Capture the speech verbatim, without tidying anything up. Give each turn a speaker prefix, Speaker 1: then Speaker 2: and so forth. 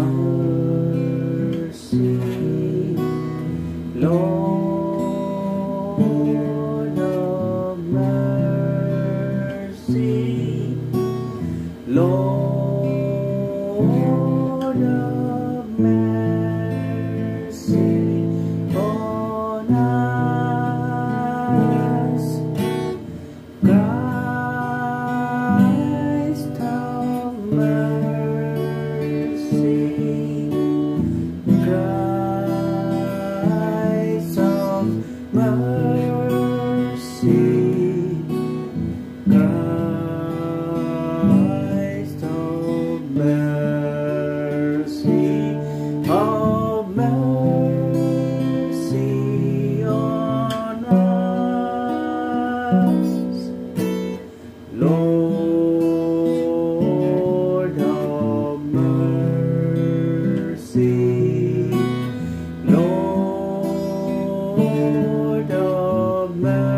Speaker 1: mercy, Lord of mercy, Lord of mercy on us, Christ of mercy, Christ of mercy, Christ of mercy, of mercy on us, Lord of mercy, Lord of mercy.